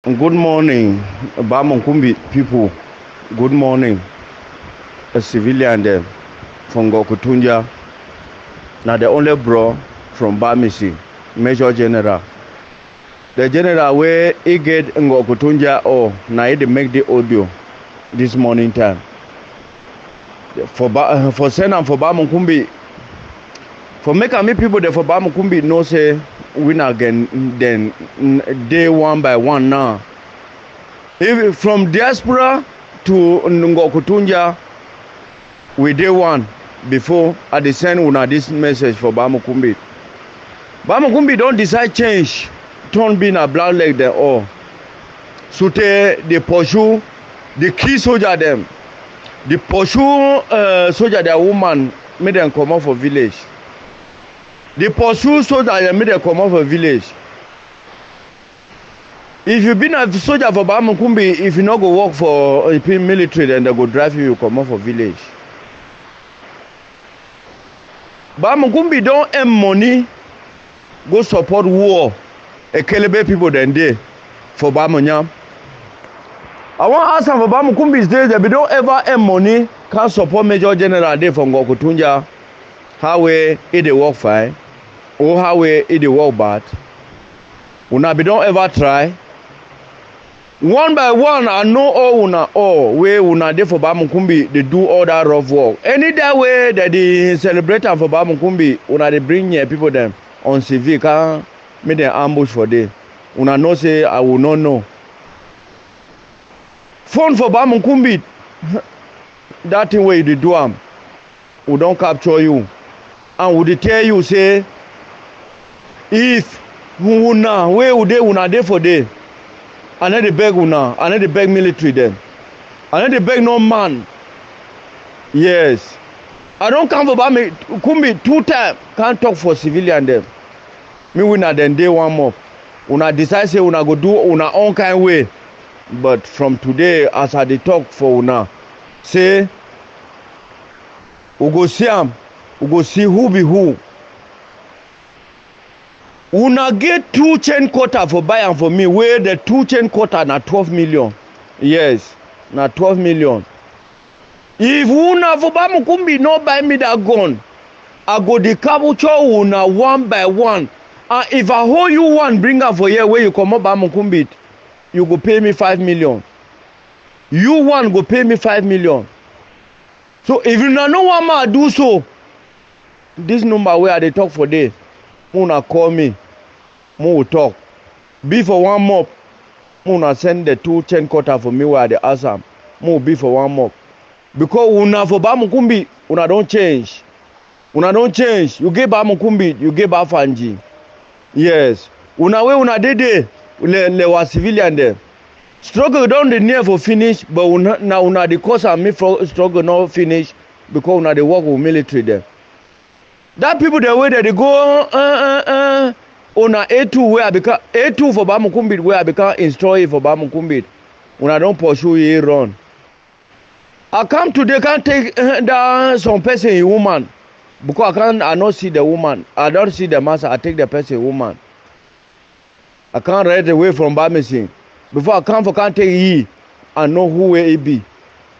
Good morning, Bamonkumbi people. Good morning, a civilian there from Gokutunja. Now the only bro from Bamisi, Major General. The general where he get Ngokutunja or now he make the audio this morning time. For send and for Bamonkumbi, for make me people there for Bamonkumbi no say win again then day one by one now. If from diaspora to Ngokutunja, we day one before I send una this message for Bamonkumbi. Bamonkumbi don't decide change, turn being a black leg there all. So they pursue the key soldier them. The pursue soldier their woman made them come out for village. The pursue soldier they made them come out for village. If you been a soldier for Bamonkumbi, if you not go work for military, then they go drive you come out for village. Bamonkumbi don't earn money, go support war. A Kelebe people then there for Bamonyam. I want to ask them for Bamonkumbi's days that we don't ever earn money, can't support Major General there from Ngokutunja. How way it they work fine, or how way it they work bad. Una be don't ever try. One by one, I know all way una there for Bamonkumbi, they do all that rough work. Any that way that they celebrate for Bamonkumbi, una they bring here people them on civic, make them ambush for day. Una no say I will not know. Phone for Bamonkumbi, that thing where you do am, we don't capture you, and we tell you say, if una where would they una there for day, and then they beg una, and then they beg military them, and then they beg no man. Yes, I don't come for Bamonkumbi 2 times, can't talk for civilian them. Me una then day one more. Una decide say una go do una own kind way. But from today, as I dey talk for una, say we go see am, we go see who be who. Una get 2 chain quarter for buy am for me, where the 2 chain quarter na 12 million. Yes, na 12 million. If una for Bamonkumbi no buy me that gun, I go dey capture una one by one. And if I hold you one, bring am for here where you come up Bamonkumbi, you go pay me 5 million. You one go pay me 5 million. So if you no one man do so, this number where they talk for day, una call me, will talk. Be for one mob, una send the 2 chain quarter for me where they ask am. Be for one mob. Because una for Bamonkumbi, una don't change. Una don't change. You get Bamonkumbi, you get Bafanji. Yes. Una way una dede. Le was civilian there. Struggle down the near for finish, but now una the cause of me for struggle not finish because una the work with military there. That people the way that they go una A2 where I become A2 for Bamonkumbi where I become instructor for Bamonkumbi. Una don't pursue ye run. I come today can't take down some person a woman because I not see the woman. I don't see the master. I take the person woman. I can't ride away from Bamisi. Before I come for can't take ye and know who will it be.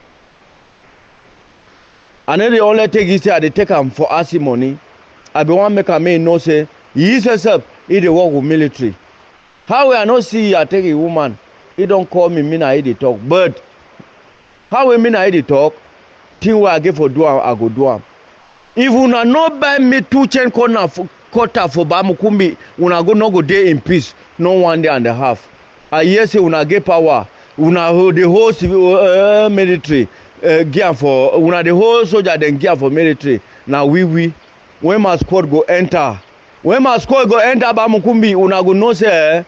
And then they only take it say they take them for asking money. I be one make a man know say he is yourself, he dey work with military. How will I not see I take a woman? He don't call me na he dey talk. But how will me na he dey talk? Thing where I get for do I go do am. If una not buy me 2 chain quarter for Bamonkumbi, una go no go day in peace. No 1 day and a half. I hear say una get power. Una hold the whole civil military gear for una the whole soldier then gear for military. Now we when my squad go enter. When my squad go enter Bamonkumbi, una go know say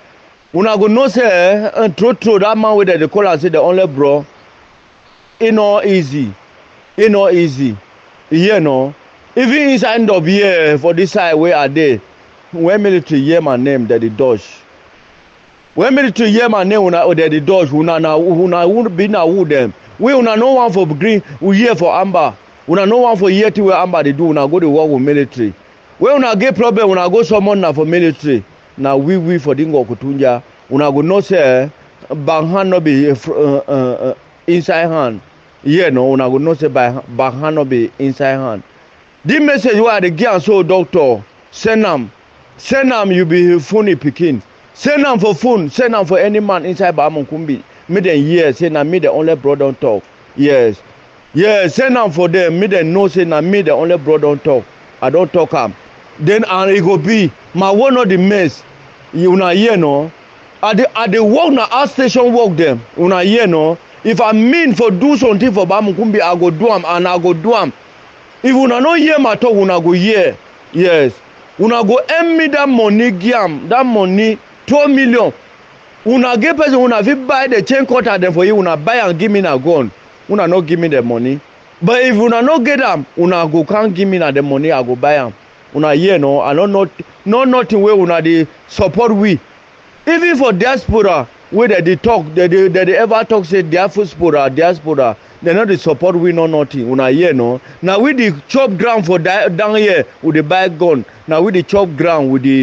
throw that man with the call and say the only bro. It not easy. It not easy. You know. Even inside of here for this side where are they? When military hear my name, that they dodge. When military hear my name, that they dodge. Una won't be now who them. We una no one for green, we here for amber. Una no one for here to where amber they do. Una go to work with military. When una get problem, una go summon na for military. Now we for the Ngokutunja. Una go know say back hand no be inside hand. Yeah, no, una go know say back hand no be inside hand. This message wey I dey give am so doctor send am you be funny pikin. Send am for phone, send am for any man inside Bahamunkumbi. Make dem hear say na me the only bro don talk. Yes. Yes, send am for them. Make dem know say na me the only bro don talk. I don talk am. Then and e go be my one of the mess. Una hear no? I dey work na outstation work dem. Una hear no? If I mean for do something for Bahamunkumbi, I go do am and I go do am. If una no hear my talk, una go hear. Yes. Una go earn me that money, giam, that money, 12 million. Una get person, una fit buy the chain cutter them for you, una buy and give me na gun. Una no give me the money. But if una no get them, una go can't give me na the money, I go buy them. Una hear no? I don't know, no nothing where una dey support we. Even for diaspora, where they talk, they ever talk say diaspora, they no dey support we no nothing. Una hear no? Now we the chop ground for down here, we dey buy gun. Now we the chop ground with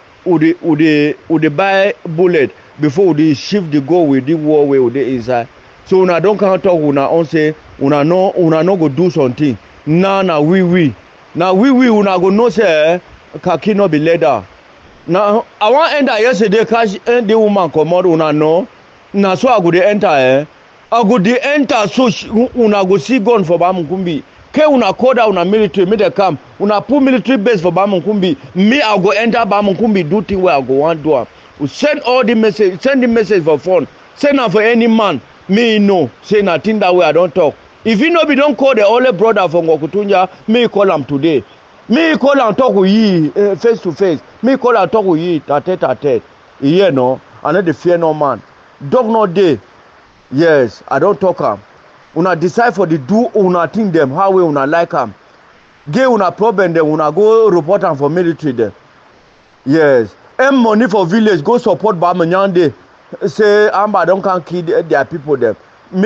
the buy bullet before we dey shift the go with the war where we dey inside. So una don't come talk una own say una no go do something. Now we. Now we una go know say khaki no be leather. Now I want enter yesterday catch the woman comot una know. Na so I go dey enter I go dey enter so una go see gun for Bahamunkumbi. Ke una call down una military make dem come. Una put military base for Bahamunkumbi. Me I go enter Bahamunkumbi do thing where I go want do am. We send all the message, send the message for phone. Send am for any man. Me know say nothing that way I don't talk. If you know be don't call the only brother from Ngokutunja, me call him today. Me call and talk with ye face to face. Me call and talk with ye tete. You know, I know the fear no man. Dog not day. Yes, I don't talk am. Una decide for the do una think them how we una like am. Get una problem them una go report am for military them. Yes, earn money for village go support Bamanyande. Say Amba don't can kill their people them. Me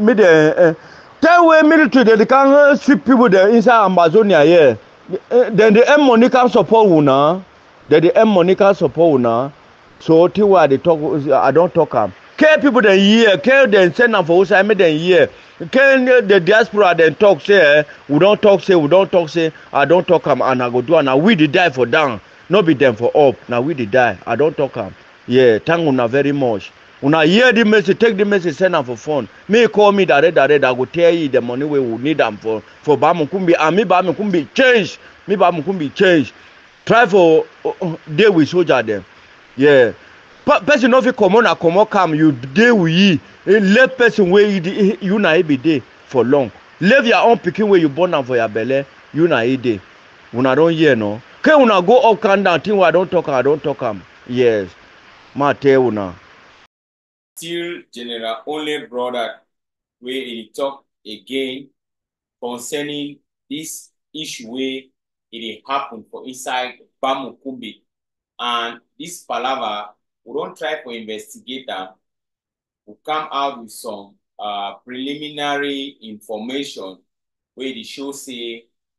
tell way military they can sweep people there inside Amazonia here. Then the M money can support una. Then the M money can support una. So till why they talk, I don't talk am. Care people then hear, care then send them for us. I made them hear. Care the diaspora then talk say we don't talk say I don't talk am and I go do and now we the die for down. Not be them for up. Now we the die. I don't talk am. Yeah, thank una very much. Una hear the message, take the message, send them for phone. Me call me direct, I go tell you the money we will need them for Bahamunkumbi. And me Bahamunkumbi change. Me Bahamunkumbi change. Try for day with soldier them. Yeah. Person no fit come on and come come, you day with ye. Let person where you na be day for long. Leave your own picking where you born them for your belly, you na day. Una don't hear no. Can una go up and down, thing I don't talk am. Yes. Ma tell una. Still General only brother where he talk again concerning this issue where it happened for inside Bahamunkumbi. And this palaver, we don't try to investigate them. We come out with some preliminary information where the show say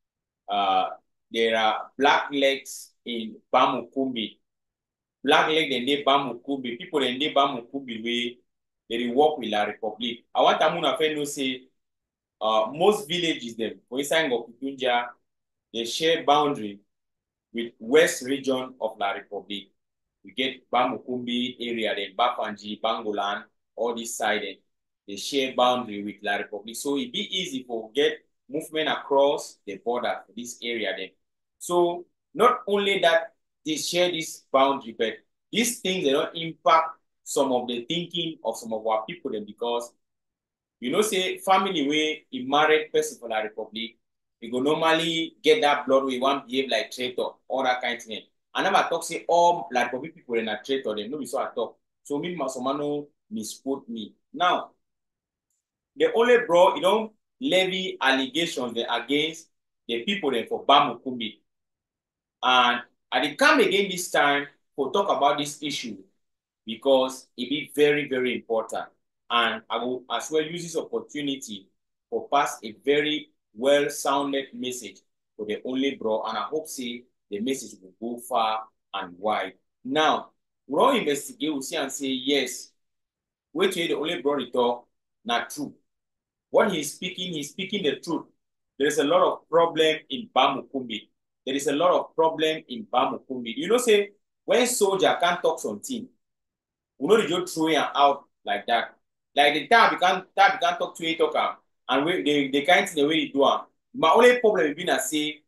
there are black legs in Bahamunkumbi. Black leg and they Bahamunkumbi, people in they Bahamunkumbi way they work with La Republic. I want Amuna Feno say most villages them for inside Ngokutunja, they share boundary with west region of La Republic. We get Bahamunkumbi area, then Bafanji, Bangolan, all this side, they share boundary with La Republic. So it be easy for get movement across the border for this area then. So not only that they share this boundary, but these things they don't impact some of the thinking of some of our people then, because you know say family where a married person for La Republic, you go normally get that blood we want behave like traitor, all that kind of thing. I never talk say all La Republic people in a traitor, they know me so I talk. So me Masomano misquote me. Now the only bro, you don't levy allegations against the people then for Bahamunkumbi. And I come again this time to talk about this issue because it be very, very important. And I will as well use this opportunity to pass a very well-sounded message for the only bro. And I hope say the message will go far and wide. Now, we'll investigate, we'll see and say, yes, which the only bro talk, not true. What he's speaking the truth. There is a lot of problem in Bamukumbi. There is a lot of problem in Bamukumbi. You know, say, when soldier can't talk something, we know they just throw him out like that. Like the time you can't talk to a talker, and they can't see the way you do it. My only problem is being I say,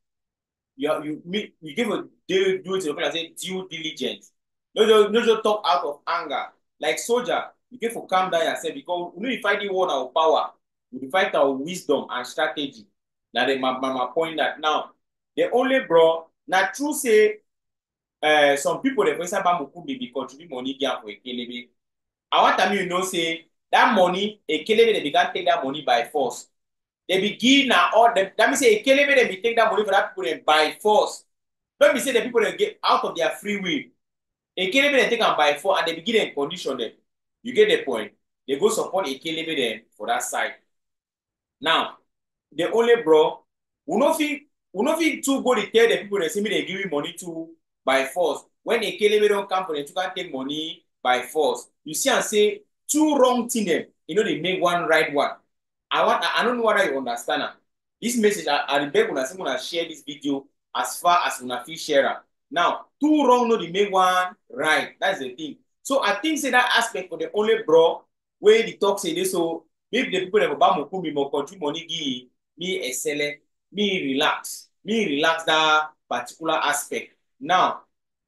you give a do it to the people and say due diligence. No just talk out of anger. Like soldier, you get to calm down yourself because we know fight the war our power, we fight our wisdom and strategy. Now my point that now the only bro, now true say some people they say Bamukumbi be contribute money again for Ekelebe. I want them you know say that money Ekelebe they began take that money by force. They begin now all that means say Ekelebe they be take that money for that people then by force. Don't be say the people they get out of their free will. Ekelebe they take them by force and they begin and condition them. You get the point? They go support Ekelebe then for that side. Now, the only bro, we no fit too go to tell the people that say me they give you money to by force. When Ekelebe don't come for them, you can't take money by force. You see and say two wrong things them, you know they make one right one. I don't know whether you understand. This message I beg when I say gonna share this video as far as una fit share am. Now, two wrong no they make one right. That's the thing. So I think say that aspect for the only bro where the talk say this so maybe the people that Bamukumbi more country money give me excellent, me relax that particular aspect. Now,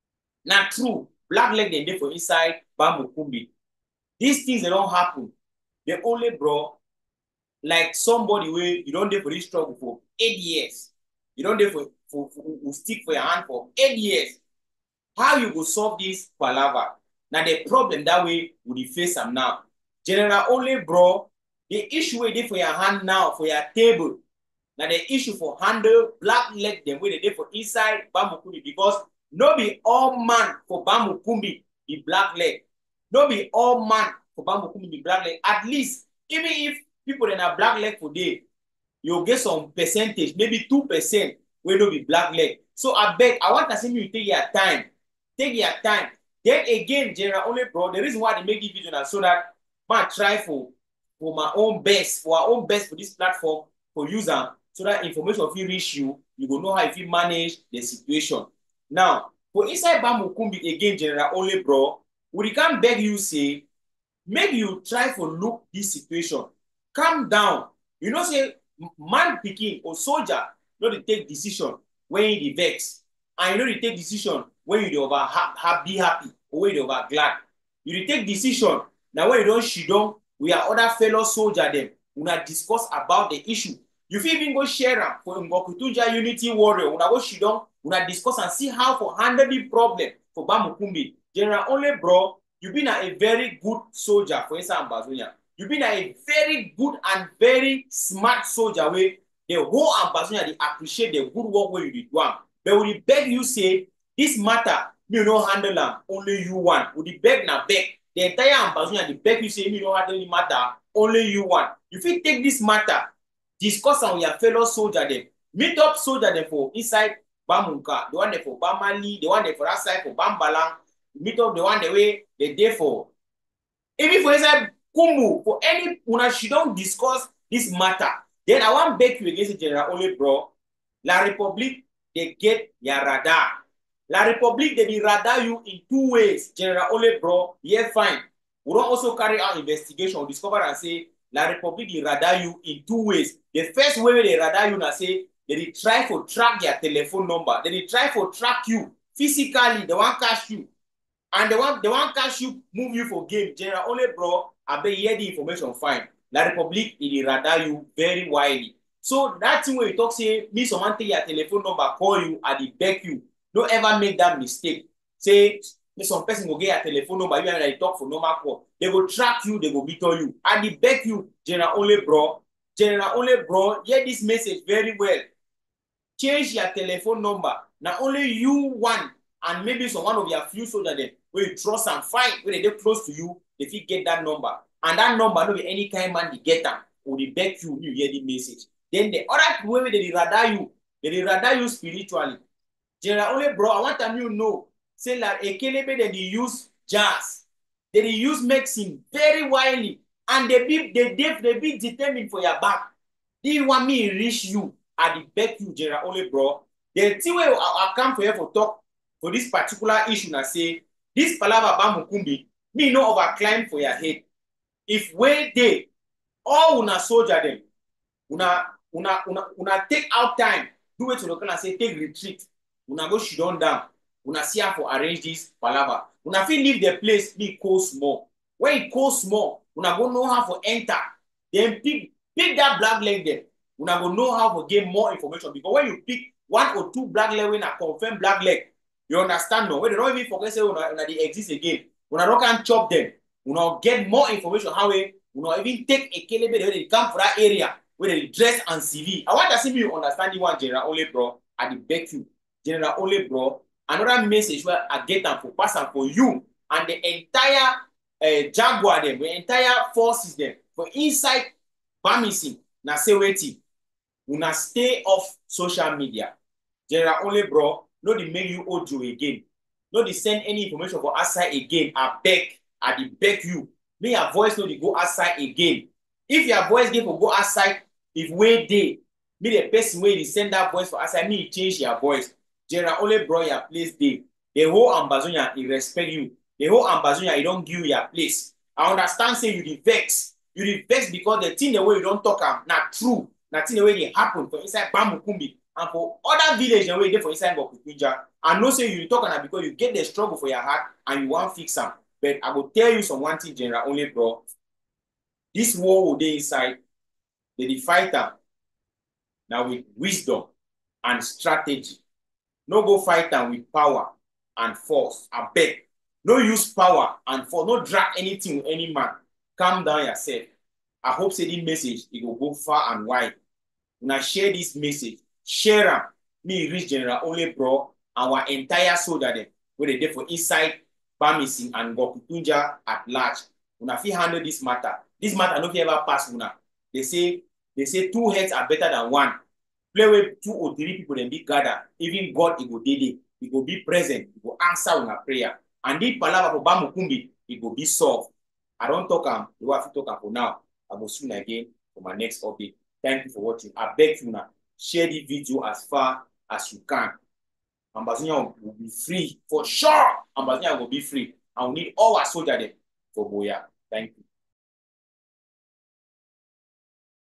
not true. Black leg they for inside Bamukumbi. These things they don't happen. The only bro like somebody where you don't do for this struggle for 8 years. You don't do for stick for your hand for 8 years. How you go solve this palaver? Now the problem that way would you face them now. General only bro, the issue is for your hand now, for your table. Now the issue for handle black leg them where they did for inside Bamukumbi because no be all man for Bamukumbi be black leg. No be all man for Bamukumbi be black leg. At least even if people that are black leg for day, you'll get some percentage, maybe 2% will not be black leg. So I beg, I want to see you take your time. Take your time. Then again, General only bro, the reason why they make this video now so that I try for my own best, for our own best for this platform for user, so that information if you reach you, you will know how if you manage the situation. Now, for inside Bamukumbi again, General only bro, we can beg you say, make you try for look this situation. Calm down. You know, say man picking or soldier, you know they take decision when you vex, and you know they take decision when you over be happy or when you over glad. You take decision now when you don't shit down, we are other fellow soldier them. We not discuss about the issue. You feel even go share them for Ngokutuja Unity Warrior. We not go shit down. We not discuss and see how to handle the problem for Bamukumbi. General only bro, you been a very good soldier for Esa Ambazonia. You've been a very good and very smart soldier where the whole Ambazonia they appreciate the good work where you did one. But when you beg you say this matter, you know handle them, only you want. When you beg na beg, the entire Ambazonia they beg you say you know handle the matter, only you want. If you take this matter, discuss with your fellow soldier them, meet up soldier them for inside Bamunka, the one there for Bamali, the one there for that side for Bambalang, meet up the one the way they there for. Even for inside Kumbu, for any una she don't discuss this matter. Then I want beg you against the General only bro. La Republique, they get your radar. La Republique, they be radar you in 2 ways. General only bro, yeah, fine. We don't also carry out investigation, discover and say, La Republique, they radar you in 2 ways. The first way they radar you na say, they try to track your telephone number. They try to track you physically, they want catch you. And they want catch you, move you for game. General only bro, I bet hear the information fine. La Republique, it radar you very widely. So that thing where you talk, say, me someone take your telephone number, call you, and they beg you. Don't ever make that mistake. Say, some person will get your telephone number, even when they talk for normal call. They will track you, they will beat on you. And they beg you, General only bro, hear this message very well. Change your telephone number. Not only you want, and maybe some one of your few soldiers there, where you trust and fight, where they get close to you, if you get that number. And that number, no be any kind man they get them, or they beg you, you hear the message. Then the other way they radar you spiritually. General only bro, I want them you know, say like Ekelebe they use jazz. They use medicine very widely, and they be determined for your back. They want me reach you at the back you, General Only bro. The thing where I come for here for talk for this particular issue and say this palava Bamukumbi, me no overclimb for your head. If where they all una soldier them, una take out time, do it to local and say take retreat. Una go shut down. Una see how for arrange this palava. Una fit leave the place be cold small. When it cold small, una go know how to enter. Then pick that black leg there. Una go know how to get more information. Because when you pick 1 or 2 black leg when I confirm black leg, you understand no? When they don't even forget say una they exist again. Una don't can chop them. Una get more information how we una even take a kelebe where they come for that area where they dress and CV. I want to see you understand the one General Only bro at the back you. General Only bro. Another message where I get them for pass and for you and the entire Jaguar them, the entire forces them for inside Bamisi. Na say waiting. Una stay off social media. General Only bro, no dey make you audio again. No dey send any information for outside again. I beg you. May your voice no dey go outside again. If your voice get for go outside, if way dey, me the person wey dey send that voice for outside, me change your voice. General Only bro, your place dey. The whole Ambazonia, he respect you. The whole Ambazonia, he don't give you your place. I understand say you dey vex. You dey vex because the thing the way you don't talk am not true. Nothing the way they happen for inside Bamukumbi and for other villages the way they for inside Bokutunja. I know say you talk on that because you get the struggle for your heart and you want fix them. But I will tell you some one thing, General Only bro. This war will be inside. They fight them now with wisdom and strategy. No go fight them with power and force. I beg. No use power and force. No drag anything with any man. Calm down yourself. I hope say this message it will go far and wide. When I share this message, share them. Me reach General Only bro and our entire soldier them where they dey for inside Bamisi and Bokutunja at large. When I feel handle this matter no fit ever pass una. They say 2 heads are better than 1. Play with 2 or 3 people then be gather. Even God it go dey. It will be present. It will answer una prayer. And this palava for Bamukumbi it will be solved. I don't talk the way I talk for now. I will soon again for my next update. Thank you for watching. I beg you now, share the video as far as you can. Ambazonia will be free for sure. Ambazonia will be free. I will need all our soldiers there for Boya. Thank you.